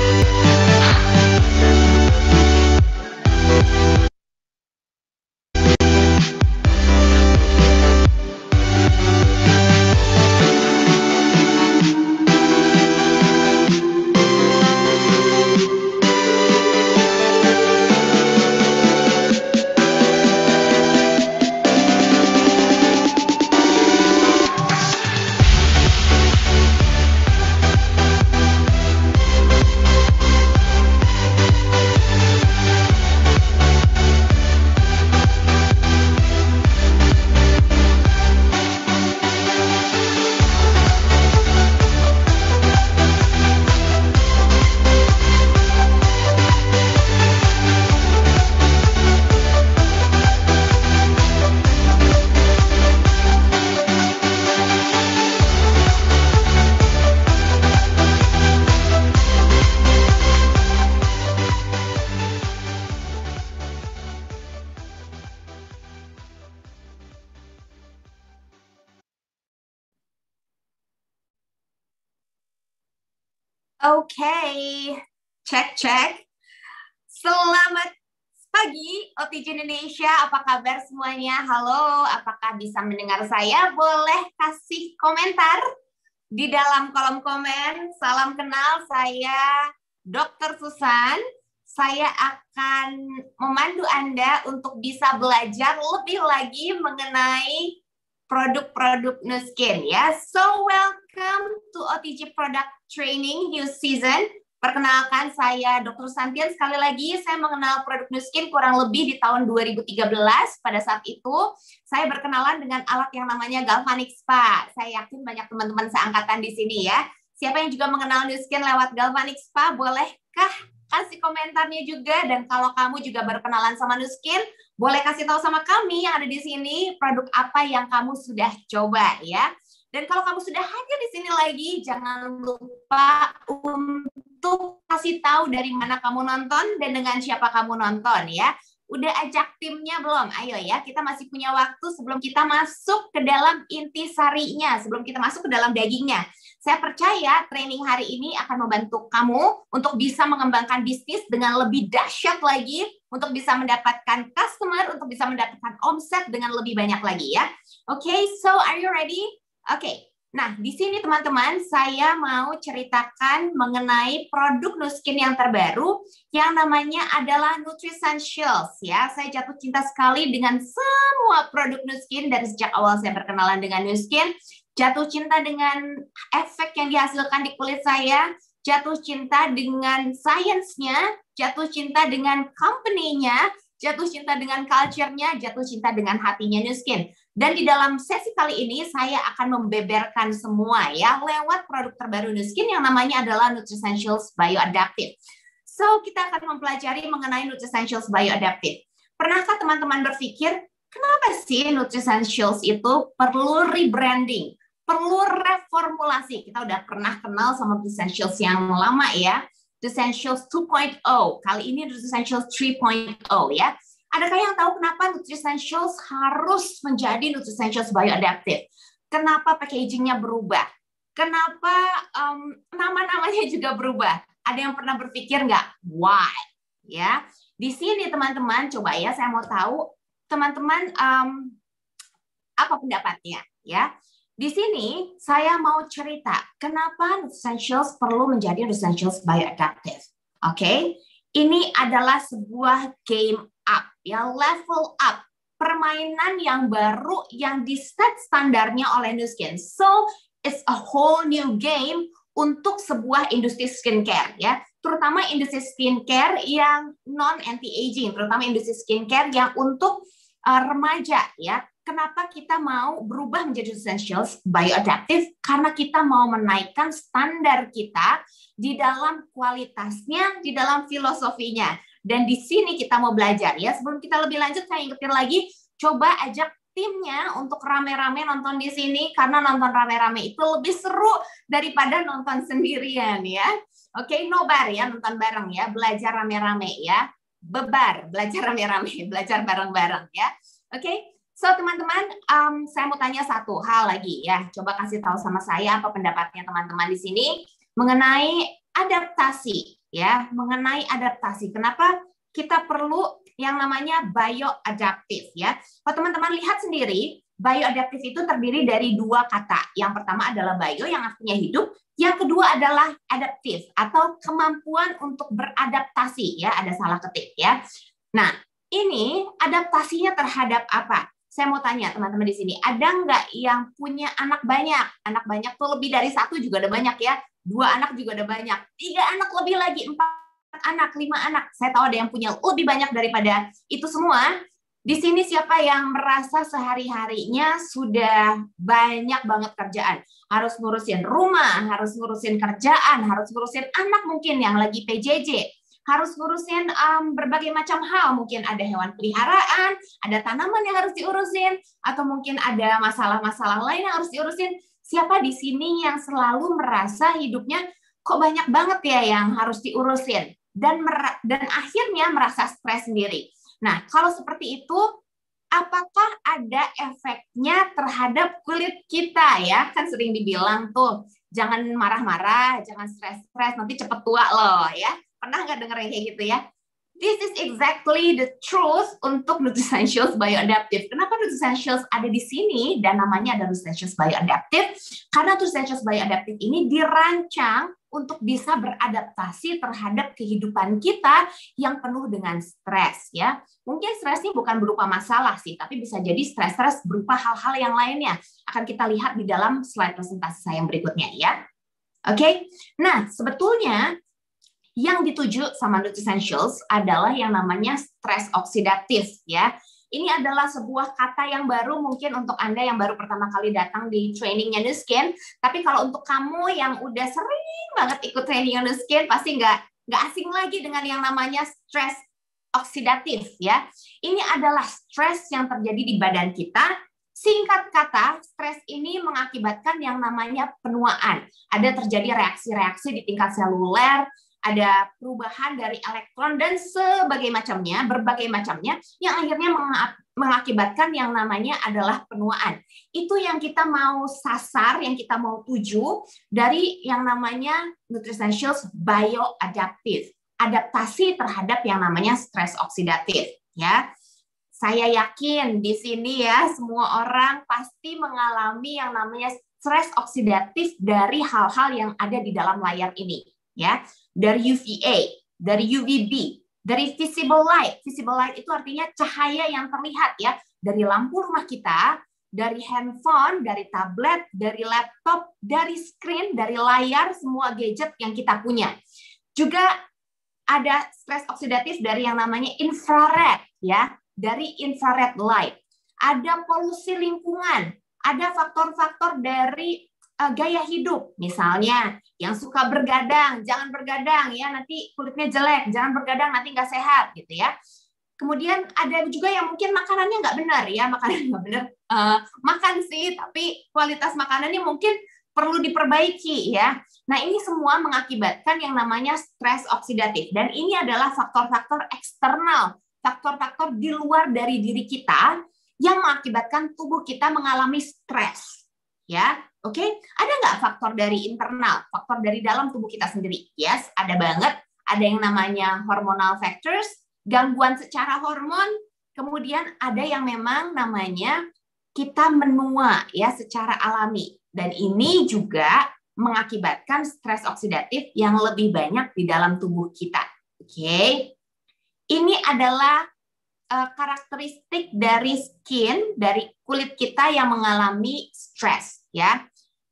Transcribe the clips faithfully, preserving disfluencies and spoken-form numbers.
Oke, okay. Cek cek. Selamat pagi O T J Indonesia, apa kabar semuanya? Halo, apakah bisa mendengar saya? Boleh kasih komentar di dalam kolom komen. Salam kenal, saya dokter Susan. Saya akan memandu Anda untuk bisa belajar lebih lagi mengenai produk-produk Nu Skin ya. So welcome to O T J Product Training New Season. Perkenalkan, saya dokter Santian. Sekali lagi saya mengenal produk Nu Skin kurang lebih di tahun dua ribu tiga belas. Pada saat itu saya berkenalan dengan alat yang namanya Galvanic Spa. Saya yakin banyak teman-teman seangkatan di sini ya. Siapa yang juga mengenal Nu Skin lewat Galvanic Spa, bolehkah kasih komentarnya juga? Dan kalau kamu juga berkenalan sama Nu Skin, boleh kasih tahu sama kami yang ada di sini produk apa yang kamu sudah coba ya. Dan kalau kamu sudah hadir di sini lagi, jangan lupa untuk kasih tahu dari mana kamu nonton dan dengan siapa kamu nonton ya. Udah ajak timnya belum? Ayo ya, kita masih punya waktu sebelum kita masuk ke dalam inti sarinya, sebelum kita masuk ke dalam dagingnya. Saya percaya training hari ini akan membantu kamu untuk bisa mengembangkan bisnis dengan lebih dahsyat lagi, untuk bisa mendapatkan customer, untuk bisa mendapatkan omset dengan lebih banyak lagi ya. Oke, okay, so are you ready? Oke, okay. Nah di sini teman-teman saya mau ceritakan mengenai produk Nu Skin yang terbaru yang namanya adalah Nutricentials ya. Saya jatuh cinta sekali dengan semua produk Nu Skin dari sejak awal saya berkenalan dengan Nu Skin. Jatuh cinta dengan efek yang dihasilkan di kulit saya, jatuh cinta dengan sainsnya, jatuh cinta dengan company-nya, jatuh cinta dengan culture-nya, jatuh cinta dengan hatinya Nu Skin. Dan di dalam sesi kali ini saya akan membeberkan semua ya lewat produk terbaru Nu Skin yang namanya adalah Nutricentials Bioadaptive. So, kita akan mempelajari mengenai Nutricentials Bioadaptive. Pernahkah teman-teman berpikir, kenapa sih Nutricentials itu perlu rebranding, perlu reformulasi? Kita udah pernah kenal sama Nutricentials yang lama ya, Nutricentials dua titik nol. Kali ini Nutricentials tiga titik nol ya. Adakah yang tahu kenapa Nutricentials harus menjadi Nutricentials Bioadaptive? Kenapa packaging-nya berubah? Kenapa um, nama-namanya juga berubah? Ada yang pernah berpikir nggak? Why? Ya, di sini teman-teman, coba ya, saya mau tahu teman-teman um, apa pendapatnya? Ya, di sini saya mau cerita kenapa Nutricentials perlu menjadi Nutricentials Bioadaptive. Oke, okay? Ini adalah sebuah game up, ya, level up, permainan yang baru yang di-set standarnya oleh Nu Skin. So, it's a whole new game untuk sebuah industri skincare, ya, terutama industri skincare yang non anti-aging, terutama industri skincare yang untuk uh, remaja, ya. Kenapa kita mau berubah menjadi Nutricentials Bioadaptive? Karena kita mau menaikkan standar kita di dalam kualitasnya, di dalam filosofinya. Dan di sini kita mau belajar ya. Sebelum kita lebih lanjut, saya ingetin lagi, coba ajak timnya untuk rame-rame nonton di sini, karena nonton rame-rame itu lebih seru daripada nonton sendirian ya. Oke, nobar ya, nonton bareng ya, belajar rame-rame ya. Bebar, belajar rame-rame, belajar bareng-bareng ya. Oke. So, teman-teman, um, saya mau tanya satu hal lagi ya. Coba kasih tahu sama saya apa pendapatnya teman-teman di sini mengenai adaptasi ya mengenai adaptasi. Kenapa kita perlu yang namanya bioadaptive ya? Kalau teman-teman lihat sendiri, bioadaptive itu terdiri dari dua kata. Yang pertama adalah bio yang artinya hidup, yang kedua adalah adaptive atau kemampuan untuk beradaptasi ya, ada salah ketik ya. Nah, ini adaptasinya terhadap apa? Saya mau tanya teman-teman di sini, ada nggak yang punya anak banyak? Anak banyak tuh lebih dari satu juga ada banyak ya. Dua anak juga ada banyak. Tiga anak lebih lagi, empat anak, lima anak. Saya tahu ada yang punya lebih banyak daripada itu semua. Di sini siapa yang merasa sehari-harinya sudah banyak banget kerjaan? Harus ngurusin rumah, harus ngurusin kerjaan, harus ngurusin anak mungkin yang lagi P J J. Harus ngurusin um, berbagai macam hal, mungkin ada hewan peliharaan, ada tanaman yang harus diurusin, atau mungkin ada masalah-masalah lain yang harus diurusin. Siapa di sini yang selalu merasa hidupnya kok banyak banget ya yang harus diurusin, dan dan akhirnya merasa stres sendiri. Nah, kalau seperti itu, apakah ada efeknya terhadap kulit kita ya? Kan sering dibilang tuh, jangan marah-marah, jangan stres-stres, nanti cepet tua loh ya. Pernah nggak denger kayak gitu ya? This is exactly the truth untuk Nutricentials Bioadaptive. Kenapa Nutricentials ada di sini dan namanya ada Nutricentials Bioadaptive? Karena Nutricentials Bioadaptive ini dirancang untuk bisa beradaptasi terhadap kehidupan kita yang penuh dengan stres ya. Mungkin stres ini bukan berupa masalah sih, tapi bisa jadi stres-stres berupa hal-hal yang lainnya. Akan kita lihat di dalam slide presentasi saya yang berikutnya ya. Oke. Okay? Nah, sebetulnya yang dituju sama Nutricentials adalah yang namanya stres oksidatif ya. Ini adalah sebuah kata yang baru mungkin untuk Anda yang baru pertama kali datang di trainingnya Nu Skin. Tapi kalau untuk kamu yang udah sering banget ikut training Nu Skin, pasti nggak nggak asing lagi dengan yang namanya stres oksidatif ya. Ini adalah stres yang terjadi di badan kita. Singkat kata, stres ini mengakibatkan yang namanya penuaan. Ada terjadi reaksi-reaksi di tingkat seluler, ada perubahan dari elektron dan sebagainya macamnya, berbagai macamnya, yang akhirnya mengakibatkan yang namanya adalah penuaan. Itu yang kita mau sasar, yang kita mau tuju dari yang namanya Nutricentials Bioadaptive, adaptasi terhadap yang namanya stres oksidatif. Ya, saya yakin di sini ya semua orang pasti mengalami yang namanya stres oksidatif dari hal-hal yang ada di dalam layar ini. Ya, dari U V A, dari U V B, dari visible light. Visible light itu artinya cahaya yang terlihat ya, dari lampu rumah kita, dari handphone, dari tablet, dari laptop, dari screen, dari layar, semua gadget yang kita punya. Juga ada stres oksidatif dari yang namanya infrared ya, dari infrared light. Ada polusi lingkungan, ada faktor-faktor dari gaya hidup, misalnya yang suka bergadang, jangan bergadang ya, nanti kulitnya jelek, jangan bergadang nanti nggak sehat gitu ya. Kemudian ada juga yang mungkin makanannya nggak benar ya, makanan nggak benar, uh, makan sih, tapi kualitas makanannya mungkin perlu diperbaiki ya. Nah ini semua mengakibatkan yang namanya stres oksidatif, dan ini adalah faktor-faktor eksternal, faktor-faktor di luar dari diri kita yang mengakibatkan tubuh kita mengalami stres ya. Oke, okay? Ada nggak faktor dari internal, faktor dari dalam tubuh kita sendiri? Yes, ada banget. Ada yang namanya hormonal factors, gangguan secara hormon, kemudian ada yang memang namanya kita menua ya secara alami. Dan ini juga mengakibatkan stres oksidatif yang lebih banyak di dalam tubuh kita. Oke, okay? Ini adalah uh, karakteristik dari skin, dari kulit kita yang mengalami stres ya.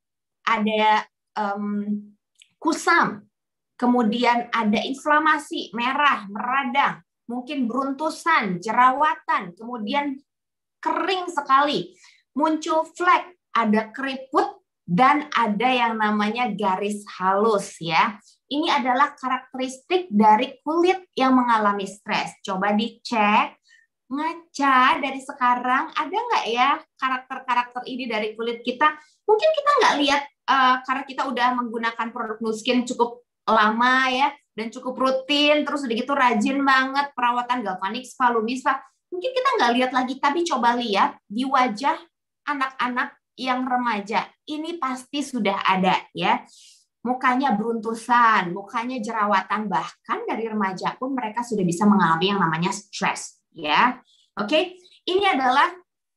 Ada um, kusam, kemudian ada inflamasi, merah, meradang, mungkin beruntusan, jerawatan, kemudian kering sekali, muncul flek, ada keriput, dan ada yang namanya garis halus ya. Ini adalah karakteristik dari kulit yang mengalami stres. Coba dicek, ngaca dari sekarang, ada nggak ya karakter-karakter ini dari kulit kita? Mungkin kita nggak lihat uh, karena kita udah menggunakan produk Nu Skin cukup lama ya, dan cukup rutin, terus udah gitu rajin banget perawatan galvanik spa, lumispa. Mungkin kita nggak lihat lagi, tapi coba lihat di wajah anak-anak yang remaja, ini pasti sudah ada ya. mukanya beruntusan, mukanya jerawatan, bahkan dari remaja pun mereka sudah bisa mengalami yang namanya stres, ya. Oke, ini adalah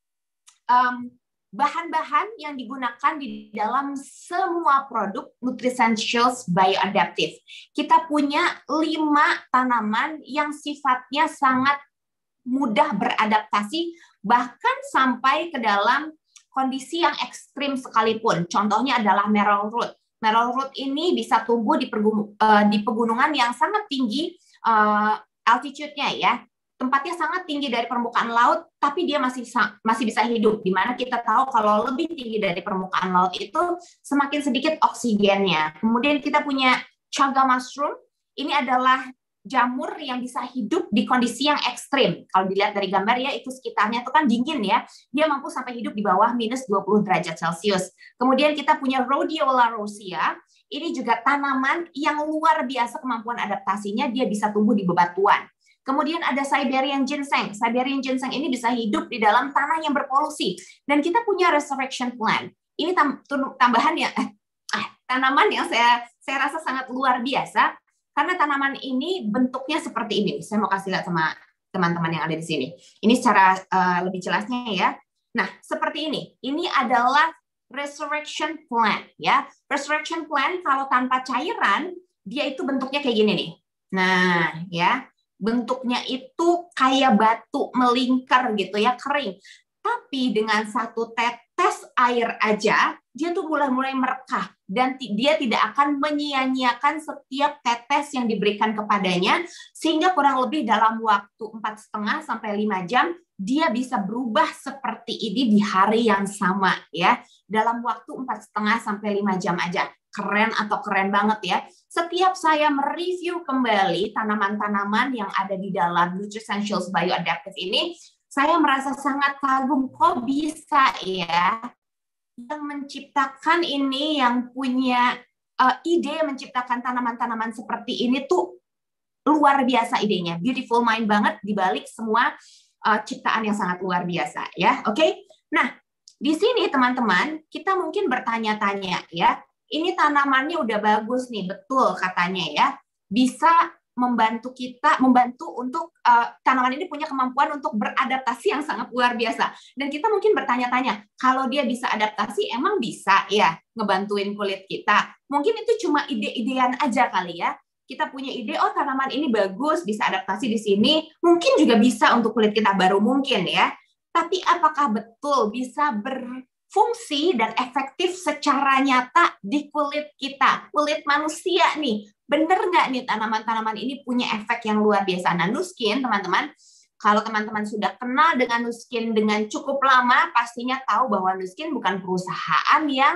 um, bahan-bahan yang digunakan di dalam semua produk Nutricentials Bioadaptive. Kita punya lima tanaman yang sifatnya sangat mudah beradaptasi, bahkan sampai ke dalam kondisi yang ekstrim sekalipun. Contohnya adalah marrow root. Marrow root ini bisa tumbuh di, di pegunungan yang sangat tinggi uh, altitude-nya, ya. Tempatnya sangat tinggi dari permukaan laut, tapi dia masih masih bisa hidup. Dimana kita tahu kalau lebih tinggi dari permukaan laut itu semakin sedikit oksigennya. Kemudian kita punya chaga mushroom. Ini adalah jamur yang bisa hidup di kondisi yang ekstrim. Kalau dilihat dari gambar, ya, itu sekitarnya itu kan dingin, ya. Dia mampu sampai hidup di bawah minus dua puluh derajat Celcius. Kemudian kita punya Rhodiola rosea. Ini juga tanaman yang luar biasa kemampuan adaptasinya, dia bisa tumbuh di bebatuan. Kemudian ada Siberian ginseng. Siberian ginseng ini bisa hidup di dalam tanah yang berpolusi. Dan kita punya resurrection plant. Ini tambahan ya, eh, tanaman yang saya saya rasa sangat luar biasa. Karena tanaman ini bentuknya seperti ini. Saya mau kasih lihat sama teman-teman yang ada di sini. Ini secara uh, lebih jelasnya, ya. Nah, seperti ini. Ini adalah resurrection plant, ya. Resurrection plant kalau tanpa cairan, dia itu bentuknya kayak gini nih. Nah, ya. Bentuknya itu kayak batu melingkar gitu, ya, kering. Tapi dengan satu tetes air aja, dia tuh mulai-mulai merekah. Dan dia tidak akan menyia-nyiakan setiap tetes yang diberikan kepadanya, sehingga kurang lebih dalam waktu empat setengah sampai lima jam, dia bisa berubah seperti ini di hari yang sama, ya. Dalam waktu empat setengah sampai lima jam aja. Keren atau keren banget, ya. Setiap saya mereview kembali tanaman-tanaman yang ada di dalam Nutricentials Bioadaptive ini, saya merasa sangat kagum, kok bisa, ya, yang menciptakan ini, yang punya uh, ide menciptakan tanaman-tanaman seperti ini tuh luar biasa idenya, beautiful mind banget dibalik semua uh, ciptaan yang sangat luar biasa, ya. Oke, okay? Nah, di sini teman-teman kita mungkin bertanya-tanya, ya, ini tanamannya udah bagus nih, betul katanya, ya, bisa membantu kita, membantu untuk uh, tanaman ini punya kemampuan untuk beradaptasi yang sangat luar biasa. Dan kita mungkin bertanya-tanya, kalau dia bisa adaptasi, emang bisa ya ngebantuin kulit kita? Mungkin itu cuma ide-idean aja kali, ya. Kita punya ide, oh tanaman ini bagus, bisa adaptasi di sini, mungkin juga bisa untuk kulit kita, baru mungkin, ya. Tapi apakah betul bisa berfungsi dan efektif secara nyata di kulit kita, kulit manusia nih? Bener nggak nih tanaman-tanaman ini punya efek yang luar biasa? Nah, Nuskin, teman-teman, kalau teman-teman sudah kenal dengan Nuskin dengan cukup lama, pastinya tahu bahwa Nuskin bukan perusahaan yang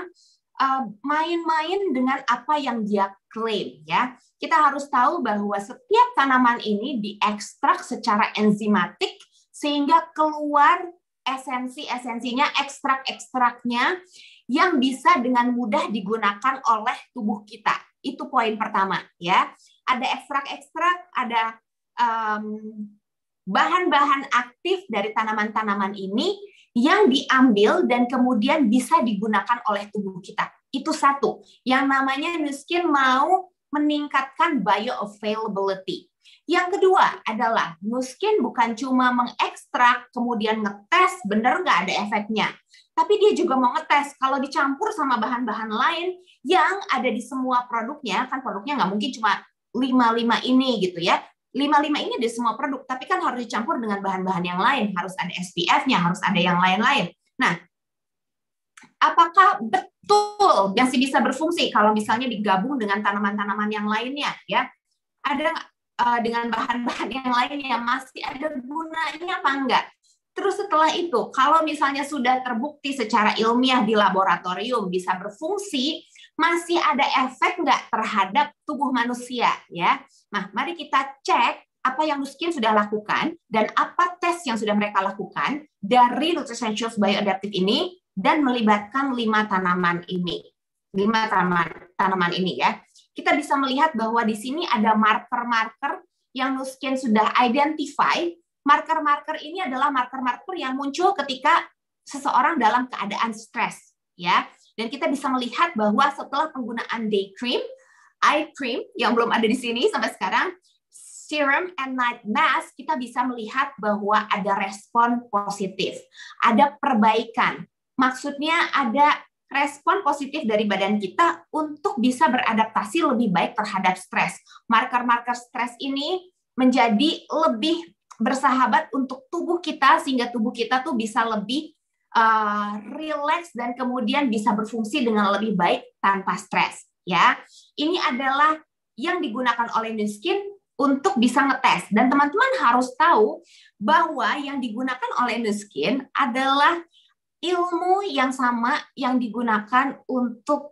main-main uh, dengan apa yang dia klaim, ya. Kita harus tahu bahwa setiap tanaman ini diekstrak secara enzimatik sehingga keluar esensi-esensinya, ekstrak-ekstraknya yang bisa dengan mudah digunakan oleh tubuh kita. Itu poin pertama, ya. Ada ekstrak-ekstrak, ada bahan-bahan um, aktif dari tanaman-tanaman ini yang diambil dan kemudian bisa digunakan oleh tubuh kita. Itu satu. Yang namanya Nuskin mau meningkatkan bioavailability. Yang kedua adalah Nuskin bukan cuma mengekstrak, kemudian ngetes, bener nggak ada efeknya. Tapi dia juga mau ngetes kalau dicampur sama bahan-bahan lain yang ada di semua produknya, kan produknya nggak mungkin cuma lima lima ini gitu, ya. lima lima ini di semua produk, tapi kan harus dicampur dengan bahan-bahan yang lain, harus ada S P F-nya, harus ada yang lain-lain. Nah, apakah betul masih bisa berfungsi kalau misalnya digabung dengan tanaman-tanaman yang lainnya, ya? Ada uh, dengan bahan-bahan yang lainnya masih ada gunanya apa enggak? Terus setelah itu, kalau misalnya sudah terbukti secara ilmiah di laboratorium bisa berfungsi, masih ada efek nggak terhadap tubuh manusia, ya? Nah, mari kita cek apa yang Nuskin sudah lakukan dan apa tes yang sudah mereka lakukan dari Nutricentials Bioadaptive ini dan melibatkan lima tanaman ini, lima tanaman tanaman ini, ya. Kita bisa melihat bahwa di sini ada marker-marker yang Nuskin sudah identify. Marker-marker ini adalah marker-marker yang muncul ketika seseorang dalam keadaan stres, ya. Dan kita bisa melihat bahwa setelah penggunaan day cream, eye cream yang belum ada di sini sampai sekarang, serum and night mask, kita bisa melihat bahwa ada respon positif, ada perbaikan. Maksudnya ada respon positif dari badan kita untuk bisa beradaptasi lebih baik terhadap stres. Marker-marker stres ini menjadi lebih bersahabat untuk tubuh kita, sehingga tubuh kita tuh bisa lebih uh, relax dan kemudian bisa berfungsi dengan lebih baik tanpa stres. Ya, ini adalah yang digunakan oleh Nu Skin untuk bisa ngetes. Dan teman-teman harus tahu bahwa yang digunakan oleh Nu Skin adalah ilmu yang sama yang digunakan untuk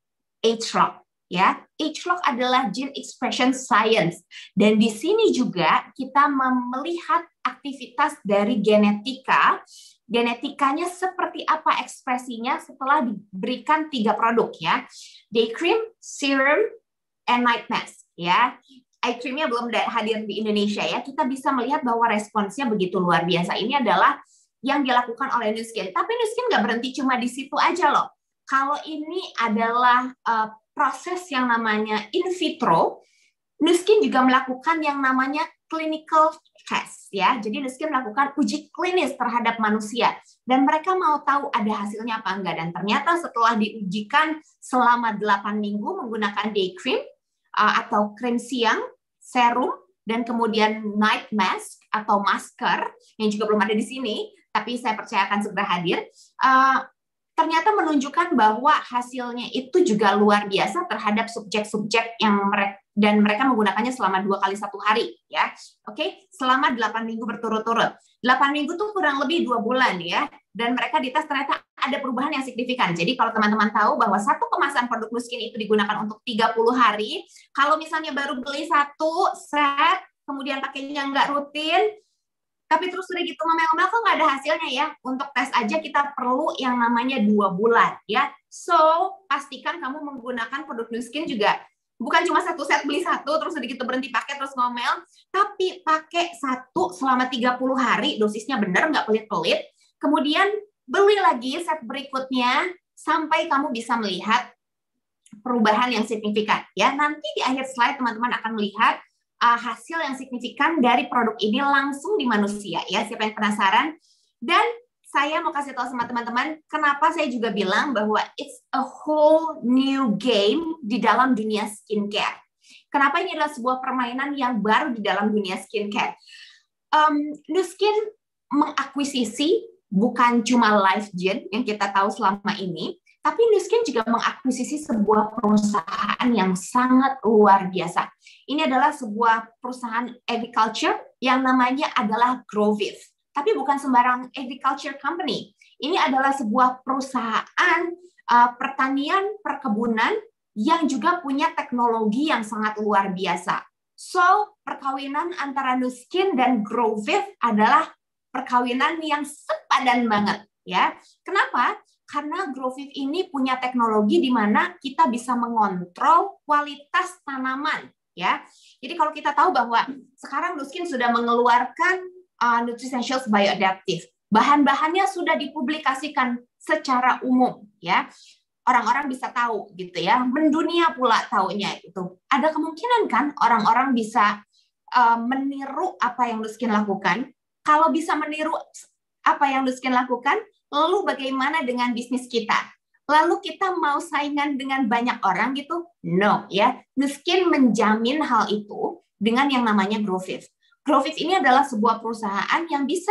ageLOC. Ya, ageLOC adalah Gene Expression Science. Dan di sini juga kita melihat aktivitas dari genetika. Genetikanya seperti apa ekspresinya setelah diberikan tiga produk ya. Day cream, serum, and night mask ya. Eye creamnya belum hadir di Indonesia ya. Kita bisa melihat bahwa responsnya begitu luar biasa. Ini adalah yang dilakukan oleh Nu Skin. Tapi Nu Skin nggak berhenti cuma di situ aja loh. Kalau ini adalah uh, proses yang namanya in vitro, Nu Skin juga melakukan yang namanya clinical test ya. Jadi Nu Skin melakukan uji klinis terhadap manusia dan mereka mau tahu ada hasilnya apa enggak. Dan ternyata setelah diujikan selama delapan minggu menggunakan day cream uh, atau krim siang, serum, dan kemudian night mask atau masker yang juga belum ada di sini, tapi saya percaya akan segera hadir. Uh, ternyata menunjukkan bahwa hasilnya itu juga luar biasa terhadap subjek-subjek yang mereka dan mereka menggunakannya selama dua kali satu hari ya. Oke, selama delapan minggu berturut-turut. delapan minggu tuh kurang lebih dua bulan ya. Dan mereka dites ternyata ada perubahan yang signifikan. Jadi kalau teman-teman tahu bahwa satu kemasan produk Nu Skin itu digunakan untuk tiga puluh hari, kalau misalnya baru beli satu set, kemudian pakainya nggak rutin, tapi terus udah gitu ngomel-ngomel kok nggak ada hasilnya ya. Untuk tes aja kita perlu yang namanya dua bulan ya. So, pastikan kamu menggunakan produk Nu Skin juga bukan cuma satu set beli satu terus udah gitu berhenti pakai terus ngomel, tapi pakai satu selama tiga puluh hari, dosisnya benar nggak pelit-pelit. Kemudian beli lagi set berikutnya sampai kamu bisa melihat perubahan yang signifikan ya. Nanti di akhir slide teman-teman akan melihat Uh, hasil yang signifikan dari produk ini langsung di manusia ya. Siapa yang penasaran? Dan saya mau kasih tahu sama teman-teman kenapa saya juga bilang bahwa it's a whole new game di dalam dunia skincare. Kenapa ini adalah sebuah permainan yang baru di dalam dunia skincare? Um, Nu Skin mengakuisisi bukan cuma LifeGen yang kita tahu selama ini, tapi Nu Skin juga mengakuisisi sebuah perusahaan yang sangat luar biasa. Ini adalah sebuah perusahaan agriculture yang namanya adalah Groviv. Tapi bukan sembarang agriculture company. Ini adalah sebuah perusahaan uh, pertanian, perkebunan yang juga punya teknologi yang sangat luar biasa. So, perkawinan antara Nu Skin dan Groviv adalah perkawinan yang sepadan banget. Ya, kenapa? Karena Groviv ini punya teknologi di mana kita bisa mengontrol kualitas tanaman. Ya, jadi kalau kita tahu bahwa sekarang Nu Skin sudah mengeluarkan uh, Nutricentials Bioadaptive, bahan-bahannya sudah dipublikasikan secara umum, ya, orang-orang bisa tahu gitu ya, mendunia pula taunya itu. Ada kemungkinan kan orang-orang bisa uh, meniru apa yang Nu Skin lakukan. Kalau bisa meniru apa yang Nu Skin lakukan, lalu bagaimana dengan bisnis kita? Lalu kita mau saingan dengan banyak orang gitu? No, ya. Nu Skin menjamin hal itu dengan yang namanya Groviv. Groviv ini adalah sebuah perusahaan yang bisa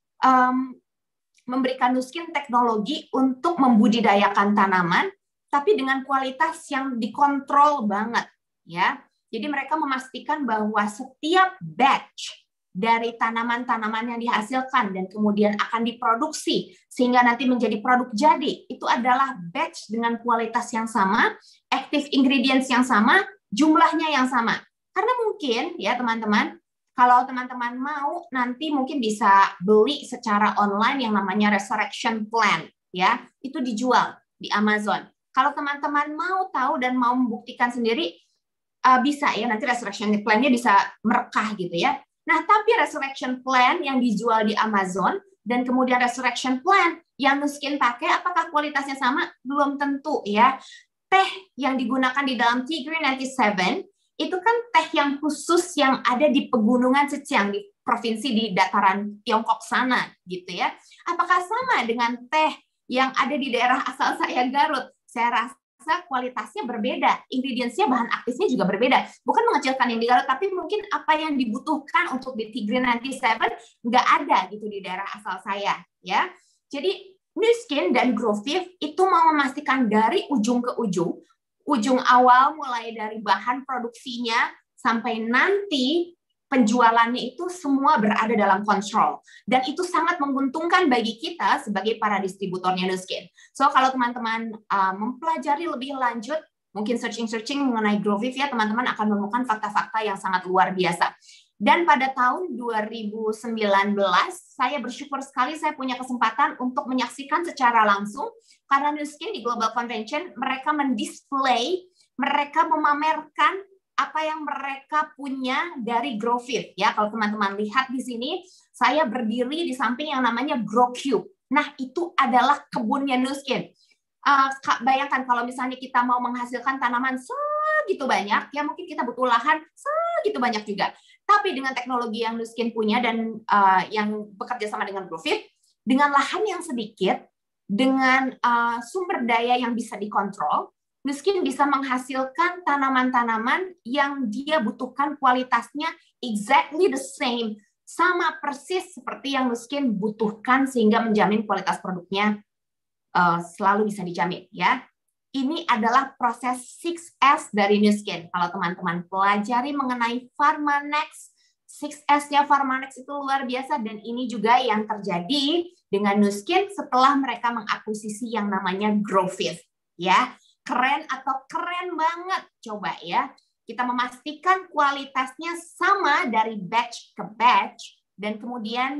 um, memberikan Nu Skin teknologi untuk membudidayakan tanaman, tapi dengan kualitas yang dikontrol banget, ya. Jadi mereka memastikan bahwa setiap batch dari tanaman-tanaman yang dihasilkan dan kemudian akan diproduksi sehingga nanti menjadi produk jadi, itu adalah batch dengan kualitas yang sama, active ingredients yang sama, jumlahnya yang sama. Karena mungkin ya teman-teman, kalau teman-teman mau nanti mungkin bisa beli secara online yang namanya Resurrection Plan ya, itu dijual di Amazon. Kalau teman-teman mau tahu dan mau membuktikan sendiri, uh, bisa ya, nanti Resurrection Plan-nya bisa merekah gitu ya. Nah, tapi Resurrection Plan yang dijual di Amazon dan kemudian resurrection plan yang Nuskin pakai, apakah kualitasnya sama? Belum tentu ya. Teh yang digunakan di dalam Tigre sembilan puluh tujuh itu kan teh yang khusus yang ada di pegunungan Zhejiang, di provinsi di dataran Tiongkok sana gitu ya. Apakah sama dengan teh yang ada di daerah asal saya, Garut? Saya rasa kualitasnya berbeda, ingredients-nya, bahan aktifnya juga berbeda. Bukan mengecilkan yang di Garut, tapi mungkin apa yang dibutuhkan untuk di Tigre sembilan puluh tujuh nggak ada gitu di daerah asal saya ya. Jadi Nuskin dan Growviv itu mau memastikan dari ujung ke ujung, ujung awal mulai dari bahan produksinya sampai nanti penjualannya itu semua berada dalam kontrol. Dan itu sangat menguntungkan bagi kita sebagai para distributornya Nuskin. So kalau teman-teman uh, mempelajari lebih lanjut, mungkin searching-searching mengenai Growviv ya, teman-teman akan menemukan fakta-fakta yang sangat luar biasa. Dan pada tahun dua ribu sembilan belas, saya bersyukur sekali saya punya kesempatan untuk menyaksikan secara langsung, karena Nuskin di Global Convention, mereka mendisplay, mereka memamerkan apa yang mereka punya dari Growviv. Ya, kalau teman-teman lihat di sini, saya berdiri di samping yang namanya GrowCube. Nah, itu adalah kebunnya Nuskin. Uh, bayangkan kalau misalnya kita mau menghasilkan tanaman segitu banyak, ya mungkin kita butuh lahan segitu banyak juga. Tapi dengan teknologi yang Nuskin punya dan uh, yang bekerja sama dengan Growviv, dengan lahan yang sedikit, dengan uh, sumber daya yang bisa dikontrol, Nuskin bisa menghasilkan tanaman-tanaman yang dia butuhkan kualitasnya exactly the same, sama persis seperti yang Nuskin butuhkan sehingga menjamin kualitas produknya uh, selalu bisa dijamin ya. Ini adalah proses six S dari Nuskin. Kalau teman-teman pelajari mengenai Pharmanex, six S-nya Pharmanex itu luar biasa, dan ini juga yang terjadi dengan Nuskin setelah mereka mengakuisisi yang namanya Growviv. Ya, keren atau keren banget, coba ya. Kita memastikan kualitasnya sama dari batch ke batch, dan kemudian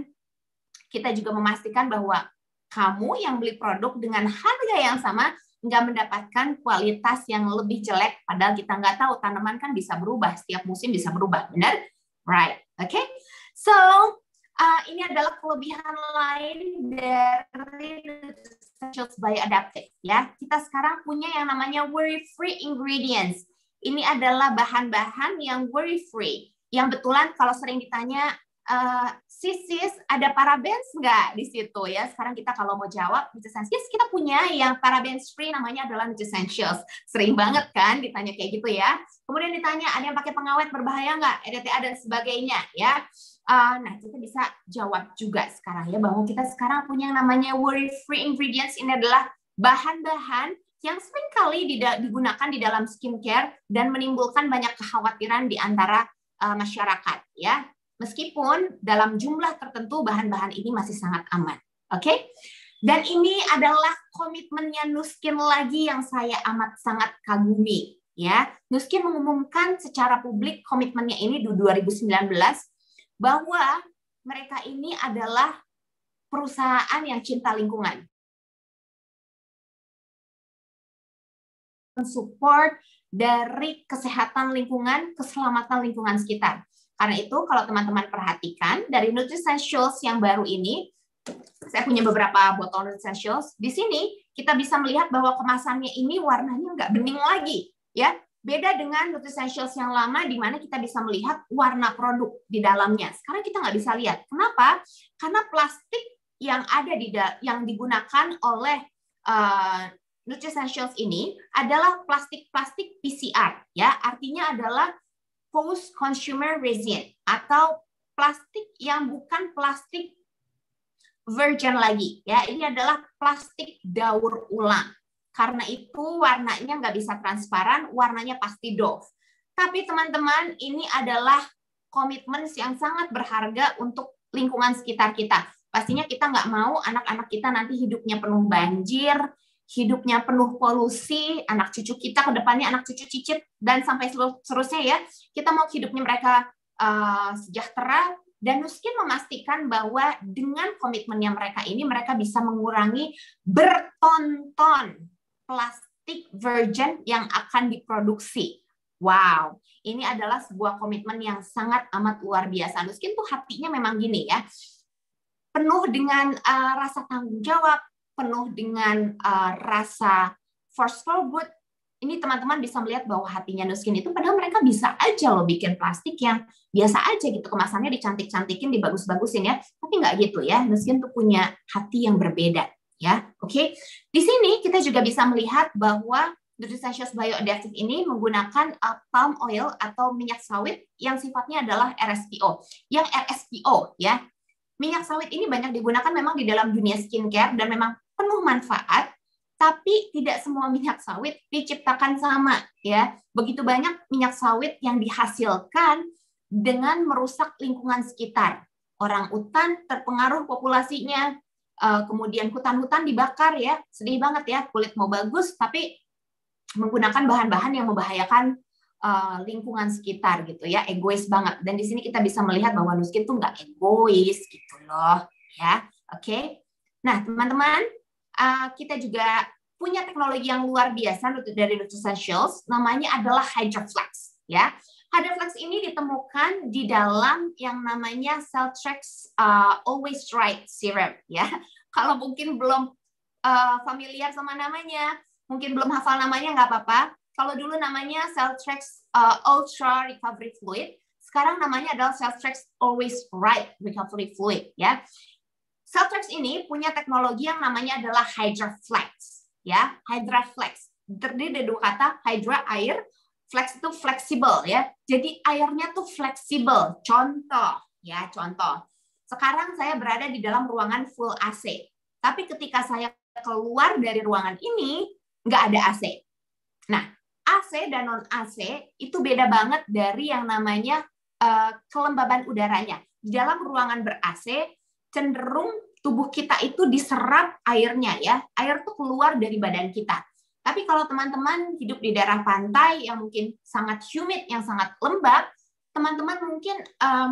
kita juga memastikan bahwa kamu yang beli produk dengan harga yang sama nggak mendapatkan kualitas yang lebih jelek, padahal kita nggak tahu, tanaman kan bisa berubah, setiap musim bisa berubah, benar? Right, oke? Okay? So, uh, ini adalah kelebihan lain dari Essentials Bioadaptive, ya. Kita sekarang punya yang namanya worry-free ingredients. Ini adalah bahan-bahan yang worry-free, yang betulan kalau sering ditanya, Uh, Sisis, ada parabens nggak di situ ya? Sekarang kita kalau mau jawab, yes, kita punya yang parabens free, namanya adalah Nutricentials. Sering banget kan ditanya kayak gitu ya. Kemudian ditanya, ada yang pakai pengawet berbahaya nggak? E D T A dan sebagainya ya. Uh, nah, kita bisa jawab juga sekarang ya, bahwa kita sekarang punya yang namanya worry free ingredients. Ini adalah bahan-bahan yang seringkali digunakan di dalam skincare dan menimbulkan banyak kekhawatiran di antara uh, masyarakat ya. Meskipun dalam jumlah tertentu bahan-bahan ini masih sangat aman. Oke? Okay? Dan ini adalah komitmennya Nuskin lagi yang saya amat sangat kagumi. Ya, Nuskin mengumumkan secara publik komitmennya ini di dua ribu sembilan belas bahwa mereka ini adalah perusahaan yang cinta lingkungan. Support dari kesehatan lingkungan, keselamatan lingkungan sekitar. Karena itu kalau teman-teman perhatikan dari Nutricentials yang baru ini, saya punya beberapa botol Nutricentials. Di sini kita bisa melihat bahwa kemasannya ini warnanya nggak bening lagi, ya. Beda dengan Nutricentials yang lama di mana kita bisa melihat warna produk di dalamnya. Sekarang kita nggak bisa lihat. Kenapa? Karena plastik yang ada di yang digunakan oleh uh, Nutricentials ini adalah plastik-plastik P C R, ya. Artinya adalah post-consumer resin atau plastik yang bukan plastik virgin lagi, ya. Ini adalah plastik daur ulang. Karena itu warnanya nggak bisa transparan, warnanya pasti doff. Tapi teman-teman, ini adalah komitmen yang sangat berharga untuk lingkungan sekitar kita. Pastinya kita nggak mau anak-anak kita nanti hidupnya penuh banjir, hidupnya penuh polusi, anak cucu kita ke depannya anak cucu cicit dan sampai seterusnya ya. Kita mau hidupnya mereka uh, sejahtera, dan Nuskin memastikan bahwa dengan komitmennya mereka ini mereka bisa mengurangi berton-ton plastik virgin yang akan diproduksi. Wow, ini adalah sebuah komitmen yang sangat amat luar biasa. Nuskin tuh hatinya memang gini ya. penuh dengan uh, rasa tanggung jawab, penuh dengan uh, rasa force for good. Ini teman-teman bisa melihat bahwa hatinya Nuskin itu, padahal mereka bisa aja loh bikin plastik yang biasa aja gitu, kemasannya dicantik-cantikin, dibagus-bagusin ya, tapi nggak gitu ya. Nuskin tuh punya hati yang berbeda ya. Oke, okay? Di sini kita juga bisa melihat bahwa Nutricentials Bioadaptive ini menggunakan uh, palm oil atau minyak sawit yang sifatnya adalah R S P O, yang R S P O ya. Minyak sawit ini banyak digunakan memang di dalam dunia skincare dan memang penuh manfaat. Tapi tidak semua minyak sawit diciptakan sama ya. Begitu banyak minyak sawit yang dihasilkan dengan merusak lingkungan sekitar. Orang utan terpengaruh populasinya, kemudian hutan-hutan dibakar ya. Sedih banget ya, kulit mau bagus tapi menggunakan bahan-bahan yang membahayakan lingkungan sekitar gitu ya, egois banget. Dan di sini kita bisa melihat bahwa Nuskin tuh nggak egois gitu loh ya. Oke. Nah, teman-teman, Uh, kita juga punya teknologi yang luar biasa dari Nutricentials, namanya adalah HydraFlex ya. HydraFlex ini ditemukan di dalam yang namanya Celtrex uh, Always Right Serum ya. Kalau mungkin belum uh, familiar sama namanya, mungkin belum hafal namanya nggak apa-apa. Kalau dulu namanya Celtrex uh, Ultra Recovery Fluid, sekarang namanya adalah Celtrex Always Right Recovery Fluid ya. Celtrex ini punya teknologi yang namanya adalah HydraFlex, ya. HydraFlex terdiri dari dua kata, Hydra air, Flex itu fleksibel ya. Jadi airnya tuh fleksibel. Contoh, ya contoh. Sekarang saya berada di dalam ruangan full A C, tapi ketika saya keluar dari ruangan ini nggak ada A C. Nah, A C dan non A C itu beda banget dari yang namanya uh, kelembaban udaranya. Di dalam ruangan ber-A C cenderung tubuh kita itu diserap airnya ya. Air tuh keluar dari badan kita. Tapi kalau teman-teman hidup di daerah pantai yang mungkin sangat humid, yang sangat lembab, teman-teman mungkin um,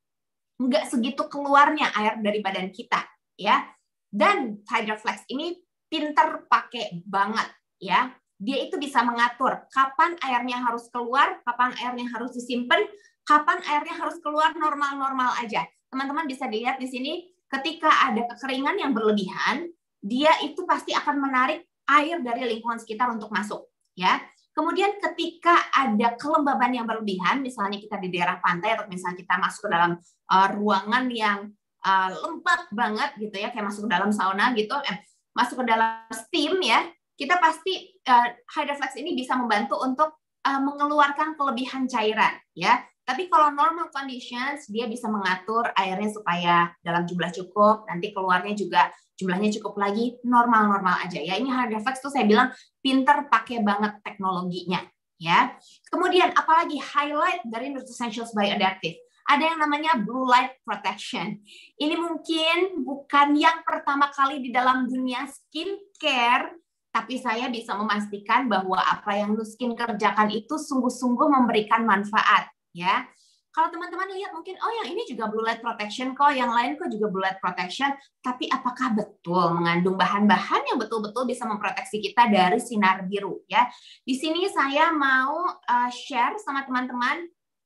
nggak segitu keluarnya air dari badan kita ya. Dan HydraFlex ini pinter pakai banget ya. Dia itu bisa mengatur kapan airnya harus keluar, kapan airnya harus disimpan, kapan airnya harus keluar normal-normal aja. Teman-teman bisa dilihat di sini, ketika ada kekeringan yang berlebihan, dia itu pasti akan menarik air dari lingkungan sekitar untuk masuk, ya. Kemudian ketika ada kelembaban yang berlebihan, misalnya kita di daerah pantai atau misalnya kita masuk ke dalam uh, ruangan yang uh, lembab banget gitu ya, kayak masuk ke dalam sauna gitu, eh, masuk ke dalam steam ya, kita pasti uh, HydraFlex ini bisa membantu untuk uh, mengeluarkan kelebihan cairan, ya. Tapi kalau normal conditions, dia bisa mengatur airnya supaya dalam jumlah cukup, nanti keluarnya juga jumlahnya cukup lagi, normal-normal aja ya. Ini HydraFlex tuh saya bilang pinter pakai banget teknologinya ya. Kemudian apalagi highlight dari Nutricentials Bioadaptive, ada yang namanya blue light protection. Ini mungkin bukan yang pertama kali di dalam dunia skincare, tapi saya bisa memastikan bahwa apa yang Nuskin kerjakan itu sungguh-sungguh memberikan manfaat ya. Kalau teman-teman lihat mungkin, oh yang ini juga blue light protection kok, yang lain kok juga blue light protection, tapi apakah betul mengandung bahan-bahan yang betul-betul bisa memproteksi kita dari sinar biru ya? Di sini saya mau uh, share sama teman-teman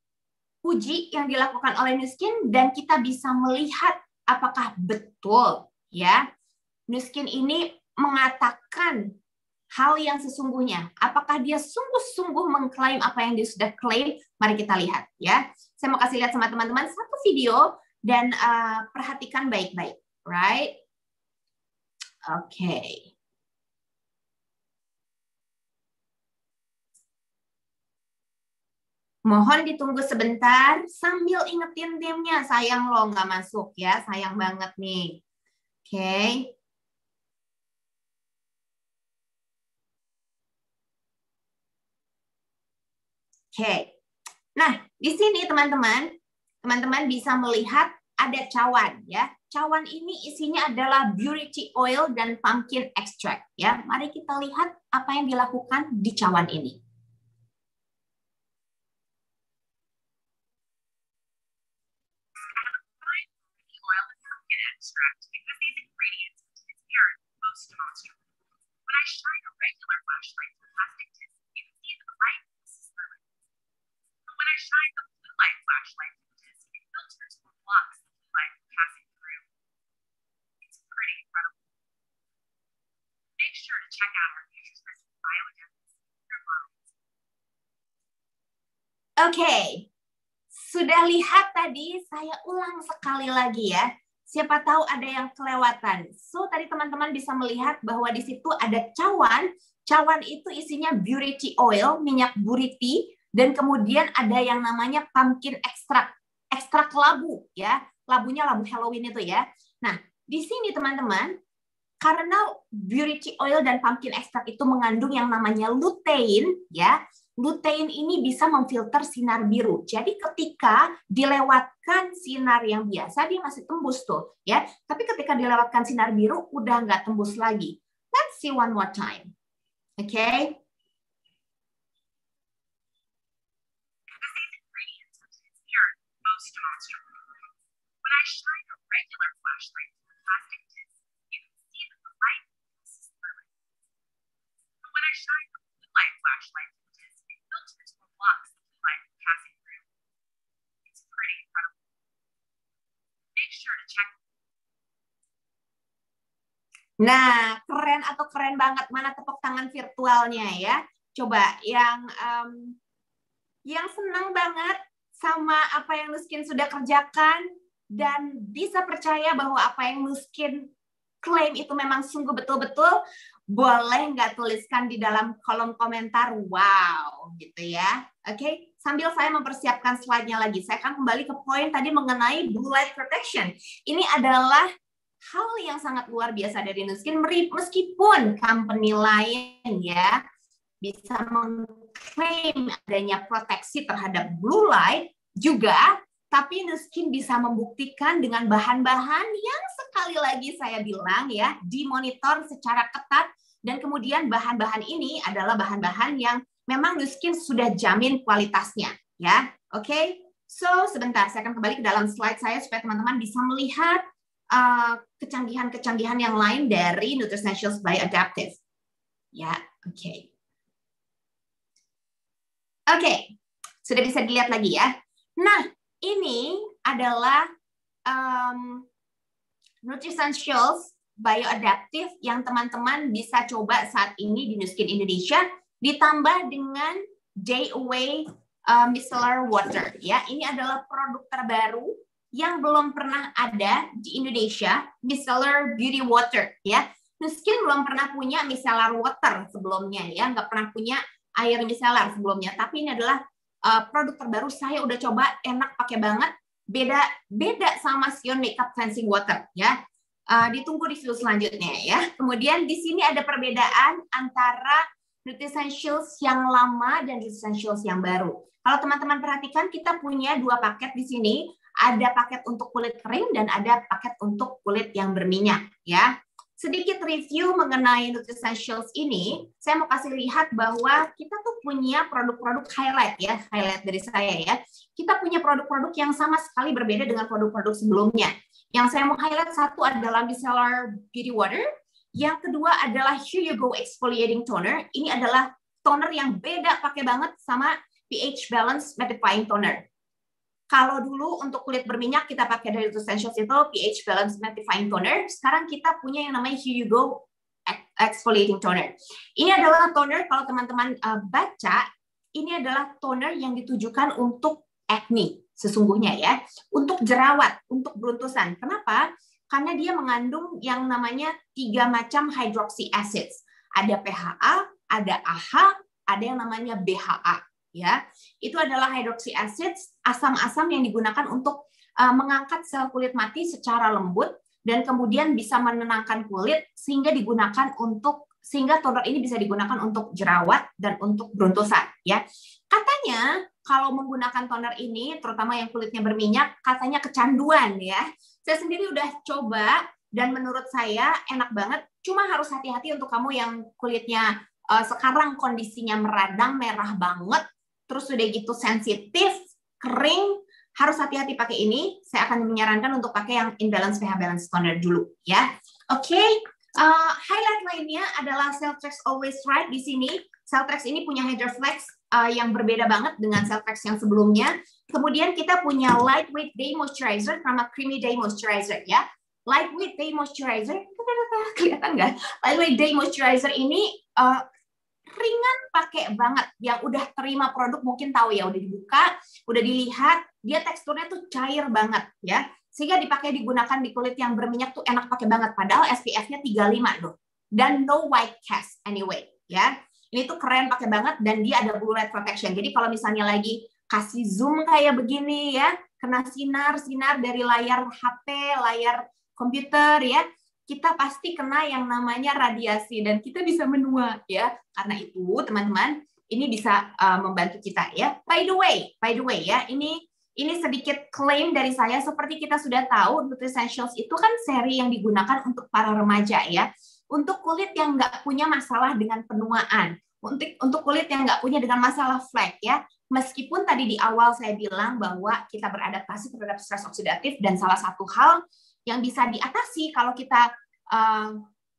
uji yang dilakukan oleh Nuskin dan kita bisa melihat apakah betul ya Nuskin ini mengatakan hal yang sesungguhnya. Apakah dia sungguh-sungguh mengklaim apa yang dia sudah klaim? Mari kita lihat ya. Saya mau kasih lihat sama teman-teman satu video dan uh, perhatikan baik-baik, right? Oke. Okay. Mohon ditunggu sebentar sambil ingetin timnya. Sayang loh nggak masuk ya, sayang banget nih. Oke. Okay. Oke, okay. Nah di sini teman-teman, teman-teman bisa melihat ada cawan ya. Cawan ini isinya adalah beauty oil dan pumpkin extract ya. Mari kita lihat apa yang dilakukan di cawan ini. When I shine the blue light flashlight through the disc, it filters or blocks the blue light passing through. Oke, okay. Sudah lihat tadi, saya ulang sekali lagi ya. Siapa tahu ada yang kelewatan. So, tadi teman-teman bisa melihat bahwa di situ ada cawan. Cawan itu isinya buriti oil, minyak buriti, dan kemudian ada yang namanya pumpkin extract, ekstrak labu ya. Labunya labu Halloween itu ya. Nah, di sini teman-teman, karena buriti oil dan pumpkin extract itu mengandung yang namanya lutein ya. Lutein ini bisa memfilter sinar biru. Jadi ketika dilewatkan sinar yang biasa dia masih tembus tuh ya. Tapi ketika dilewatkan sinar biru udah nggak tembus lagi. Let's see one more time. Oke. Okay? Nah, keren atau keren banget, mana tepuk tangan virtualnya ya. Coba yang um, yang senang banget sama apa yang Nuskin sudah kerjakan dan bisa percaya bahwa apa yang Nuskin klaim itu memang sungguh betul-betul, boleh nggak tuliskan di dalam kolom komentar, wow, gitu ya. Oke, okay? Sambil saya mempersiapkan slide-nya lagi, saya akan kembali ke poin tadi mengenai blue light protection. Ini adalah hal yang sangat luar biasa dari Nuskin, meskipun company lain ya bisa mengklaim adanya proteksi terhadap blue light juga, tapi Nuskin bisa membuktikan dengan bahan-bahan yang sekali lagi saya bilang ya dimonitor secara ketat, dan kemudian bahan-bahan ini adalah bahan-bahan yang memang Nuskin sudah jamin kualitasnya ya. Oke, okay? So sebentar saya akan kembali ke dalam slide saya supaya teman-teman bisa melihat kecanggihan-kecanggihan uh, yang lain dari Nutricentials Bioadaptive. Ya, oke. Okay. Oke, okay. Sudah bisa dilihat lagi ya. Nah, ini adalah um, Nutricentials Bioadaptive yang teman-teman bisa coba saat ini di Nuskin Indonesia, ditambah dengan Day Away uh, Micellar Water. Ya, ini adalah produk terbaru yang belum pernah ada di Indonesia, micellar beauty water ya. Nuskin belum pernah punya micellar water sebelumnya ya, nggak pernah punya air micellar sebelumnya. Tapi ini adalah uh, produk terbaru, saya udah coba, enak, pakai banget, beda beda sama Sion Makeup Cleansing Water ya. Uh, ditunggu di video selanjutnya ya. Kemudian di sini ada perbedaan antara Nutricentials yang lama dan Nutricentials yang baru. Kalau teman-teman perhatikan, kita punya dua paket di sini. Ada paket untuk kulit kering dan ada paket untuk kulit yang berminyak ya. Sedikit review mengenai Nutricentials ini, saya mau kasih lihat bahwa kita tuh punya produk-produk highlight ya, highlight dari saya ya. Kita punya produk-produk yang sama sekali berbeda dengan produk-produk sebelumnya. Yang saya mau highlight satu adalah Micellar Beauty Water, yang kedua adalah Here You Go Exfoliating Toner. Ini adalah toner yang beda pakai banget sama pH Balance Mattifying Toner. Kalau dulu untuk kulit berminyak kita pakai dari Nutricentials itu pH Balance Mattifying Toner. Sekarang kita punya yang namanya Here You Go Exfoliating Toner. Ini adalah toner, kalau teman-teman uh, baca, ini adalah toner yang ditujukan untuk acne sesungguhnya ya. Untuk jerawat, untuk beruntusan. Kenapa? Karena dia mengandung yang namanya tiga macam hydroxy acids. Ada P H A, ada A H, ada yang namanya B H A. Ya, itu adalah hydroxy acids, asam-asam yang digunakan untuk uh, mengangkat sel kulit mati secara lembut dan kemudian bisa menenangkan kulit sehingga digunakan untuk sehingga toner ini bisa digunakan untuk jerawat dan untuk beruntusan ya. Katanya kalau menggunakan toner ini terutama yang kulitnya berminyak katanya kecanduan ya. Saya sendiri udah coba dan menurut saya enak banget, cuma harus hati-hati untuk kamu yang kulitnya uh, sekarang kondisinya meradang, merah banget, terus udah gitu sensitif, kering, harus hati-hati pakai ini. Saya akan menyarankan untuk pakai yang Imbalance pH Balance Toner dulu ya. Oke, okay. uh, highlight lainnya adalah Celtrex Always Right di sini. Celtrex ini punya Hydroflex uh, yang berbeda banget dengan Celtrex yang sebelumnya. Kemudian kita punya Lightweight Day Moisturizer sama Creamy Day Moisturizer ya. Lightweight Day Moisturizer, kelihatan nggak? Lightweight Day Moisturizer ini uh, ringan pakai banget. Yang udah terima produk mungkin tahu ya, udah dibuka, udah dilihat, dia teksturnya tuh cair banget ya. Sehingga dipakai digunakan di kulit yang berminyak tuh enak pakai banget. Padahal S P F-nya tiga puluh lima loh. Dan no white cast anyway ya. Ini tuh keren pakai banget dan dia ada blue light protection. Jadi kalau misalnya lagi kasih zoom kayak begini ya, kena sinar-sinar dari layar H P, layar komputer ya, kita pasti kena yang namanya radiasi dan kita bisa menua ya. Karena itu teman-teman, ini bisa uh, membantu kita ya. By the way, by the way ya, ini ini sedikit klaim dari saya. Seperti kita sudah tahu, Nutricentials itu kan seri yang digunakan untuk para remaja ya, untuk kulit yang nggak punya masalah dengan penuaan, untuk untuk kulit yang nggak punya dengan masalah flek ya. Meskipun tadi di awal saya bilang bahwa kita beradaptasi terhadap stres oksidatif dan salah satu hal yang bisa diatasi kalau kita uh,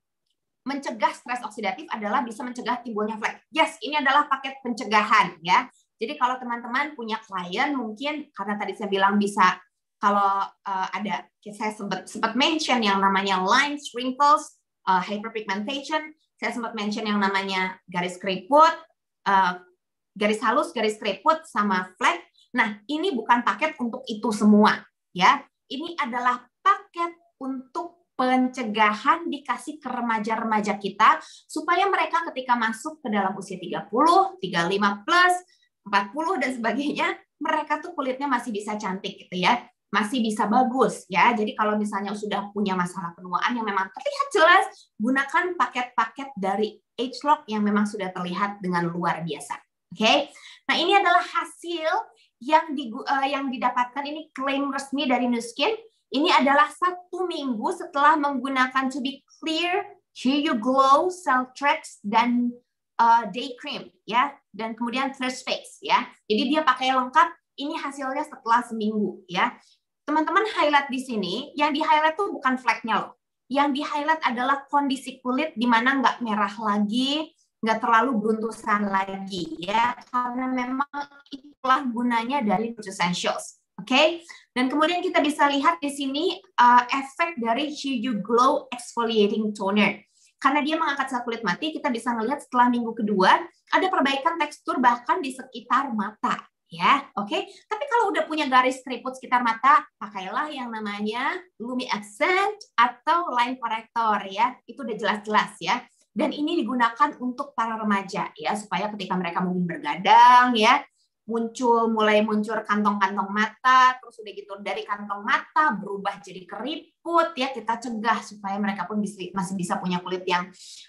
mencegah stres oksidatif adalah bisa mencegah timbulnya flek. Yes, ini adalah paket pencegahan ya. Jadi kalau teman-teman punya klien mungkin karena tadi saya bilang bisa kalau uh, ada saya sempat sempat mention yang namanya lines, wrinkles, uh, hyperpigmentation, saya sempat mention yang namanya garis keriput, uh, garis halus, garis keriput sama flek. Nah, ini bukan paket untuk itu semua ya. Ini adalah paket untuk pencegahan dikasih ke remaja-remaja kita supaya mereka ketika masuk ke dalam usia tiga puluh, tiga puluh lima plus, empat puluh dan sebagainya, mereka tuh kulitnya masih bisa cantik gitu ya. Masih bisa bagus ya. Jadi kalau misalnya sudah punya masalah penuaan yang memang terlihat jelas, gunakan paket-paket dari ageLOC yang memang sudah terlihat dengan luar biasa. Oke. Okay? Nah, ini adalah hasil yang di, uh, yang didapatkan, ini klaim resmi dari Nu Skin. Ini adalah satu minggu setelah menggunakan To Be Clear, Here You Glow, Celtrix, dan uh, Day Cream, ya, dan kemudian First Face, ya. Jadi dia pakai lengkap. Ini hasilnya setelah seminggu, ya. Teman-teman highlight di sini, yang di highlight tuh bukan fleknya loh. Yang di highlight adalah kondisi kulit di mana nggak merah lagi, nggak terlalu beruntusan lagi, ya. Karena memang itulah gunanya dari Nutricentials. Oke, okay? Dan kemudian kita bisa lihat di sini uh, efek dari Here You Glow Exfoliating Toner. Karena dia mengangkat sel kulit mati, kita bisa melihat setelah minggu kedua ada perbaikan tekstur bahkan di sekitar mata, ya, oke. Okay? Tapi kalau udah punya garis keriput sekitar mata, pakailah yang namanya Lumi Accent atau Line Corrector, ya. Itu udah jelas-jelas, ya. Dan ini digunakan untuk para remaja, ya, supaya ketika mereka mungkin bergadang, ya. muncul mulai muncul kantong-kantong mata, terus udah gitu dari kantong mata berubah jadi keriput, ya kita cegah supaya mereka pun bisa, masih bisa punya kulit yang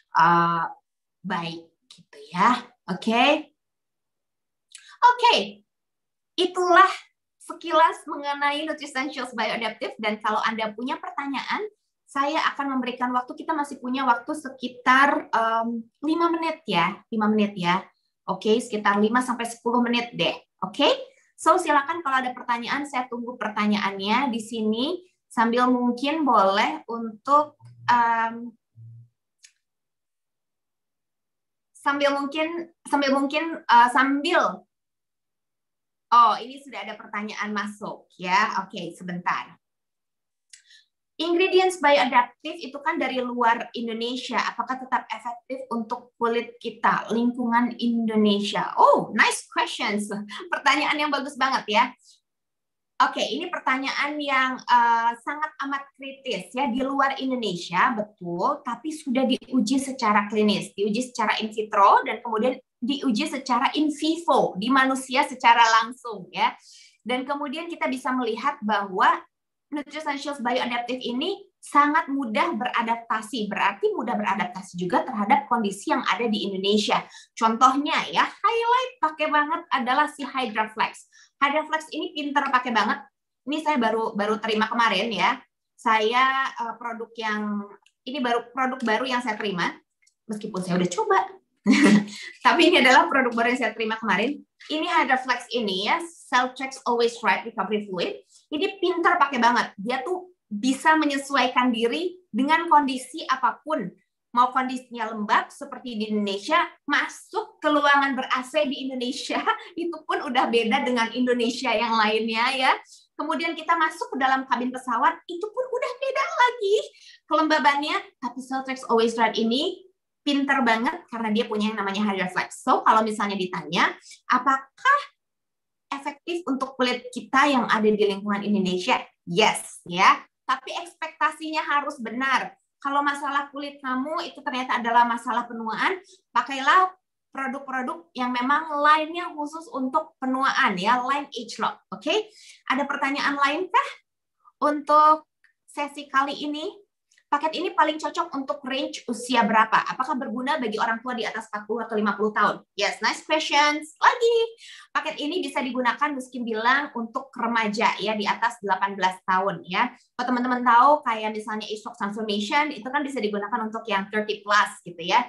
uh, baik gitu ya. Oke, okay? oke, okay. Itulah sekilas mengenai Nutricentials Bioadaptive, dan kalau Anda punya pertanyaan, saya akan memberikan waktu, kita masih punya waktu sekitar um, lima menit ya, lima menit ya. Oke, okay, sekitar lima sampai sepuluh menit deh. Oke, okay? So silakan kalau ada pertanyaan, saya tunggu pertanyaannya di sini. Sambil mungkin boleh untuk um, sambil mungkin sambil mungkin uh, sambil. Oh, ini sudah ada pertanyaan masuk ya. Oke, okay, sebentar. Ingredients bioadaptive itu kan dari luar Indonesia. Apakah tetap efektif untuk kulit kita, lingkungan Indonesia? Oh, nice questions. Pertanyaan yang bagus banget ya. Oke, ini pertanyaan yang uh, sangat amat kritis ya. Di luar Indonesia, betul, tapi sudah diuji secara klinis, diuji secara in vitro, dan kemudian diuji secara in vivo, di manusia secara langsung ya. Dan kemudian kita bisa melihat bahwa Nutricentials Bioadaptive ini sangat mudah beradaptasi, berarti mudah beradaptasi juga terhadap kondisi yang ada di Indonesia. Contohnya ya, highlight pakai banget adalah si Hydra Flex. Hydra Flex ini pinter pakai banget. Ini saya baru baru terima kemarin ya. Saya uh, produk yang ini baru produk baru yang saya terima, meskipun saya udah coba. Tapi ini adalah produk baru yang saya terima kemarin. Ini Hydra Flex ini ya, Celtrix Always Right Recovery Fluid. Ini pintar pakai banget. Dia tuh bisa menyesuaikan diri dengan kondisi apapun. Mau kondisinya lembab seperti di Indonesia, masuk ke ruangan ber-A C di Indonesia, itu pun udah beda dengan Indonesia yang lainnya ya. kemudian kita masuk ke dalam kabin pesawat, itu pun udah beda lagi kelembabannya. Tapi Celtrex Always Right ini pinter banget karena dia punya yang namanya HydroFlex. So kalau misalnya ditanya, apakah efektif untuk kulit kita yang ada di lingkungan Indonesia? Yes, ya. Tapi ekspektasinya harus benar. Kalau masalah kulit kamu itu ternyata adalah masalah penuaan, pakailah produk-produk yang memang line-nya khusus untuk penuaan ya, line ageLOC. Oke? Okay? Ada pertanyaan lain kah untuk sesi kali ini? Paket ini paling cocok untuk range usia berapa? Apakah berguna bagi orang tua di atas empat puluh atau lima puluh tahun? Yes, nice questions. Lagi, paket ini bisa digunakan meski bilang untuk remaja ya di atas delapan belas tahun ya. Kalau teman-teman tahu kayak misalnya AgeLOC Transformation itu kan bisa digunakan untuk yang tiga puluh plus gitu ya.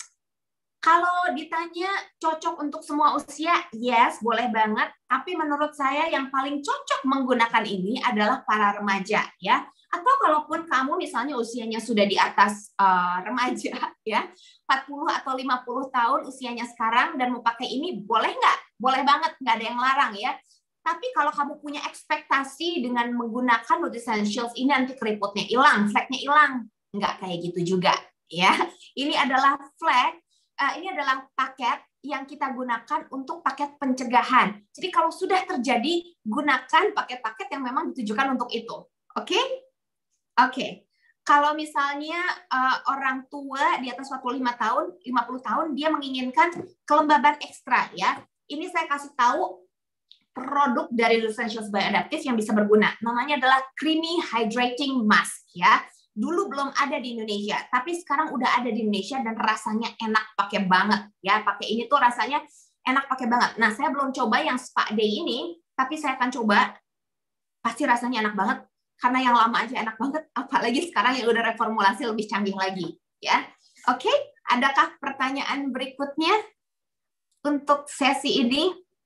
Kalau ditanya cocok untuk semua usia, yes, boleh banget. Tapi menurut saya yang paling cocok menggunakan ini adalah para remaja ya. Atau kalaupun kamu misalnya usianya sudah di atas uh, remaja ya, empat puluh atau lima puluh tahun usianya sekarang dan mau pakai ini, boleh nggak? Boleh banget, nggak ada yang larang ya. Tapi kalau kamu punya ekspektasi dengan menggunakan Nutricentials ini nanti keriputnya hilang, fleknya hilang, nggak kayak gitu juga ya. Ini adalah flek, uh, ini adalah paket yang kita gunakan untuk paket pencegahan. Jadi kalau sudah terjadi, gunakan paket-paket yang memang ditujukan untuk itu. Oke? Okay? Oke, okay. Kalau misalnya uh, orang tua di atas empat puluh lima tahun, lima puluh tahun, dia menginginkan kelembaban ekstra ya. Ini saya kasih tahu produk dari Nutricentials Bioadaptive yang bisa berguna. Namanya adalah Creamy Hydrating Mask ya. Dulu belum ada di Indonesia, tapi sekarang udah ada di Indonesia dan rasanya enak pakai banget ya. Pakai ini tuh rasanya enak pakai banget. Nah, saya belum coba yang Spa Day ini, tapi saya akan coba. Pasti rasanya enak banget. Karena yang lama aja enak banget, apalagi sekarang yang udah reformulasi lebih canggih lagi, ya. Oke, adakah pertanyaan berikutnya untuk sesi ini?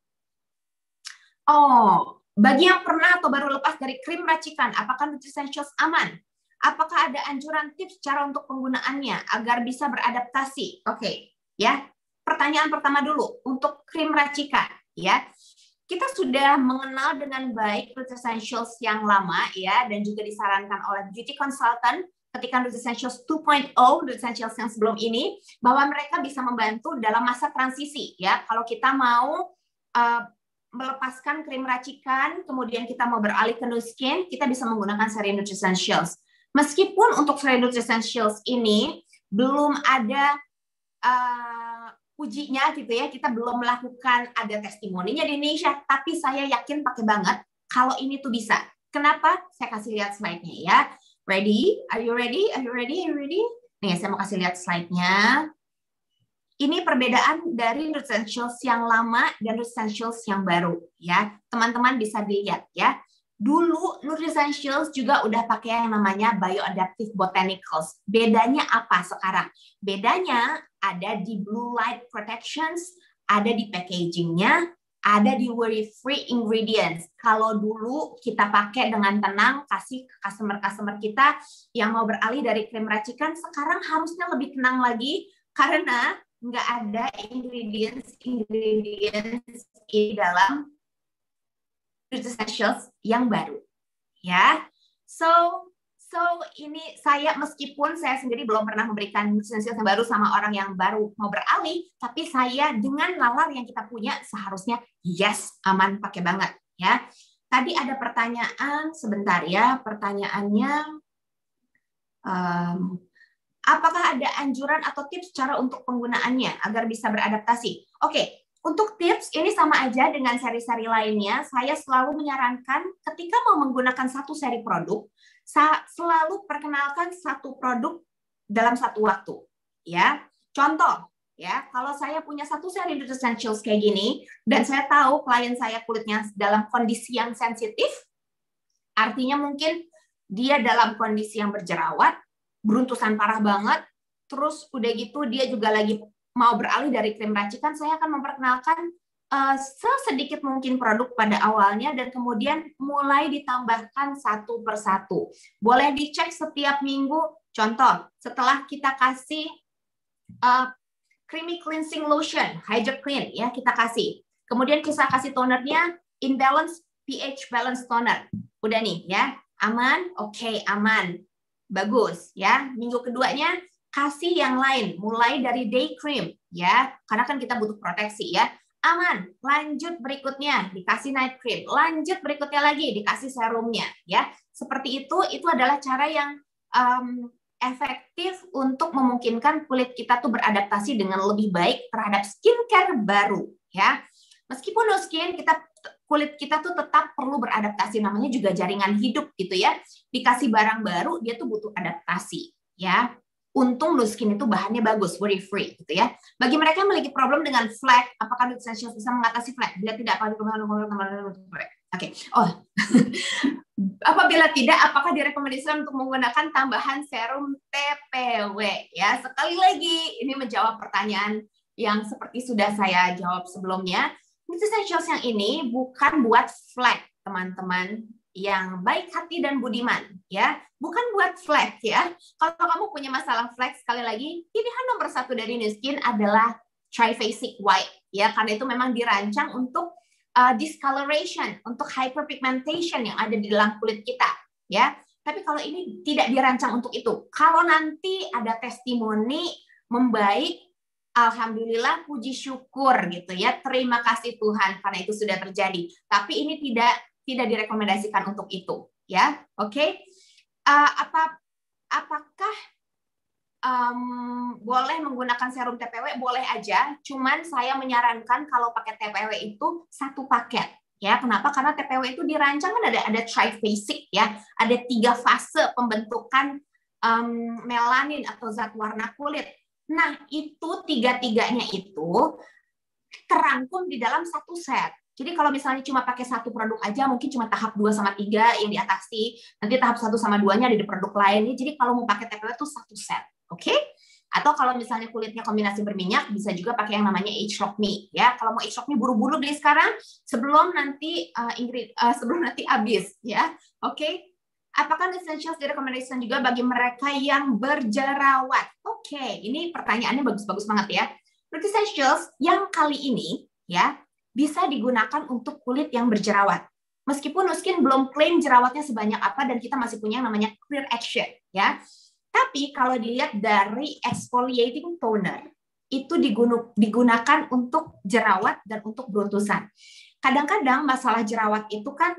Oh, bagi yang pernah atau baru lepas dari krim racikan, apakah Nutricentials aman? Apakah ada anjuran tips cara untuk penggunaannya agar bisa beradaptasi? Oke, ya. Pertanyaan pertama dulu untuk krim racikan, ya. Kita sudah mengenal dengan baik Nutricentials yang lama ya dan juga disarankan oleh beauty consultant ketika Nutricentials dua titik nol, Nutricentials yang sebelum ini, bahwa mereka bisa membantu dalam masa transisi ya. Kalau kita mau uh, melepaskan krim racikan, kemudian kita mau beralih ke Nu Skin, kita bisa menggunakan seri Nutricentials. Meskipun untuk seri Nutricentials ini belum ada uh, ujinya gitu ya, kita belum melakukan ada testimoninya di Indonesia, tapi saya yakin pakai banget kalau ini tuh bisa. Kenapa? Saya kasih lihat slide-nya ya. Ready? Are you ready? Are you ready? Are you ready? Nih, saya mau kasih lihat slide-nya. Ini perbedaan dari Nutricentials yang lama dan Nutricentials yang baru ya. Teman-teman bisa dilihat ya. Dulu Nutricentials juga udah pakai yang namanya Bioadaptive Botanicals. Bedanya apa sekarang? Bedanya ada di blue light protections, ada di packagingnya, ada di worry-free ingredients. Kalau dulu kita pakai dengan tenang, kasih ke customer-customer kita yang mau beralih dari krim racikan, sekarang harusnya lebih tenang lagi karena nggak ada ingredients-ingredients di dalam Nutricentials yang baru, ya. So, so ini saya meskipun saya sendiri belum pernah memberikan Nutricentials yang baru sama orang yang baru mau beralih, tapi saya dengan nalar yang kita punya seharusnya yes aman pakai banget, ya. Tadi ada pertanyaan sebentar ya, pertanyaannya, um, apakah ada anjuran atau tips cara untuk penggunaannya agar bisa beradaptasi? Oke. Okay. Untuk tips, ini sama aja dengan seri-seri lainnya. Saya selalu menyarankan ketika mau menggunakan satu seri produk, saya selalu perkenalkan satu produk dalam satu waktu. Ya, contoh, ya, kalau saya punya satu seri Nutricentials kayak gini, dan saya tahu klien saya kulitnya dalam kondisi yang sensitif, artinya mungkin dia dalam kondisi yang berjerawat, beruntusan parah banget, terus udah gitu dia juga lagi mau beralih dari krim racikan, saya akan memperkenalkan uh, sesedikit mungkin produk pada awalnya dan kemudian mulai ditambahkan satu persatu. Boleh dicek setiap minggu. Contoh, setelah kita kasih uh, creamy cleansing lotion, Hydra Clean ya kita kasih. Kemudian kita kasih tonernya Imbalance pH balance toner. Udah nih ya, aman? Oke, okay, aman. Bagus ya. Minggu keduanya kasih yang lain, mulai dari day cream ya, karena kan kita butuh proteksi ya. Aman. Lanjut berikutnya dikasih night cream. Lanjut berikutnya lagi dikasih serumnya ya. Seperti itu, itu adalah cara yang um, efektif untuk memungkinkan kulit kita tuh beradaptasi dengan lebih baik terhadap skincare baru ya. Meskipun no skin, kita kulit kita tuh tetap perlu beradaptasi, namanya juga jaringan hidup gitu ya. Dikasih barang baru, dia tuh butuh adaptasi ya. Untung no skin itu bahannya bagus, worry free gitu ya. Bagi mereka yang memiliki problem dengan flek, apakah Nutricentials bisa mengatasi flek? Bila tidak, apa Oke. Okay. Oh. Apabila tidak, apakah direkomendasikan untuk menggunakan tambahan serum T P W ya? Sekali lagi ini menjawab pertanyaan yang seperti sudah saya jawab sebelumnya. Nutricentials yang ini bukan buat flek, teman-teman yang baik hati dan budiman, ya. Bukan buat flek, ya. Kalau kamu punya masalah flek, sekali lagi, pilihan nomor satu dari Nu Skin adalah Triphasic White, ya. Karena itu memang dirancang untuk uh, discoloration, untuk hyperpigmentation yang ada di dalam kulit kita, ya. Tapi kalau ini tidak dirancang untuk itu. Kalau nanti ada testimoni membaik, alhamdulillah, puji syukur gitu ya. Terima kasih Tuhan karena itu sudah terjadi. Tapi ini tidak tidak direkomendasikan untuk itu, ya. Oke. Okay? Uh, apa apakah um, boleh menggunakan serum T P W? Boleh aja. Cuman saya menyarankan kalau pakai T P W itu satu paket. Ya, kenapa? Karena T P W itu dirancang kan ada ada triphasic ya. Ada tiga fase pembentukan um, melanin atau zat warna kulit. Nah, itu tiga-tiganya itu terangkum di dalam satu set. Jadi kalau misalnya cuma pakai satu produk aja, mungkin cuma tahap dua sama tiga yang diatasi. Nanti tahap satu sama dua-nya ada di produk lainnya. Jadi kalau mau pakai T P W itu satu set. Oke? Okay? Atau kalau misalnya kulitnya kombinasi berminyak, bisa juga pakai yang namanya Age Lock Me. Ya, kalau mau Age Lock Me buru-buru beli sekarang, sebelum nanti uh, Ingrid, uh, sebelum nanti habis. Ya, oke? Okay? Apakah Nutricentials direkomendasikan juga bagi mereka yang berjerawat? Oke, okay, ini pertanyaannya bagus-bagus banget ya. Nutricentials yang kali ini ya bisa digunakan untuk kulit yang berjerawat. Meskipun Nu Skin belum klaim jerawatnya sebanyak apa dan kita masih punya yang namanya Clear Action ya. Tapi kalau dilihat dari exfoliating toner itu digunakan untuk jerawat dan untuk beruntusan. Kadang-kadang masalah jerawat itu kan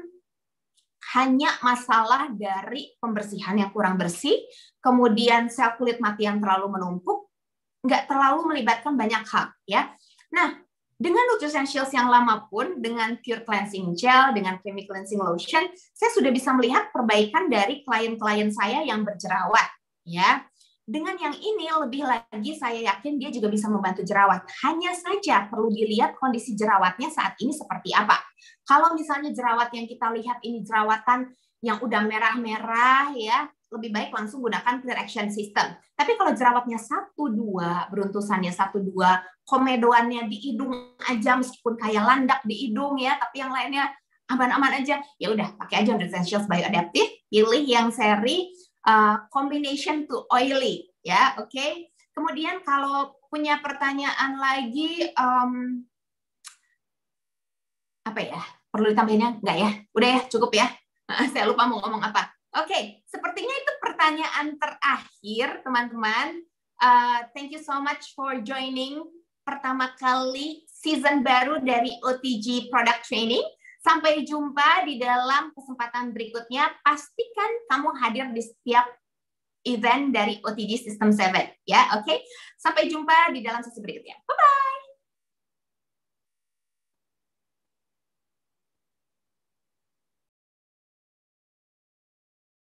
hanya masalah dari pembersihan yang kurang bersih, kemudian sel kulit mati yang terlalu menumpuk, nggak terlalu melibatkan banyak hal, ya. Nah, dengan Nutricentials yang lama pun, dengan Pure Cleansing Gel, dengan Creamy Cleansing Lotion, saya sudah bisa melihat perbaikan dari klien-klien saya yang berjerawat, ya. Dengan yang ini lebih lagi saya yakin dia juga bisa membantu jerawat. Hanya saja perlu dilihat kondisi jerawatnya saat ini seperti apa. Kalau misalnya jerawat yang kita lihat ini jerawatan yang udah merah-merah ya, lebih baik langsung gunakan Clear Action System. Tapi kalau jerawatnya satu dua, beruntusannya satu dua, komedoannya di hidung aja meskipun kayak landak di hidung ya, tapi yang lainnya aman-aman aja, ya udah pakai aja Nutricentials Bioadaptive, pilih yang seri Uh, combination to oily, ya, oke. Okay? Kemudian kalau punya pertanyaan lagi, um, apa ya? Perlu ditambahinnya? Enggak ya? Udah ya, cukup ya. Saya lupa mau ngomong apa. Oke, okay. Sepertinya itu pertanyaan terakhir, teman-teman. Uh, thank you so much for joining pertama kali season baru dari O T G Product Training. Sampai jumpa di dalam kesempatan berikutnya. Pastikan kamu hadir di setiap event dari O T G System tujuh. Ya, oke? Okay? Sampai jumpa di dalam sesi berikutnya. Bye-bye!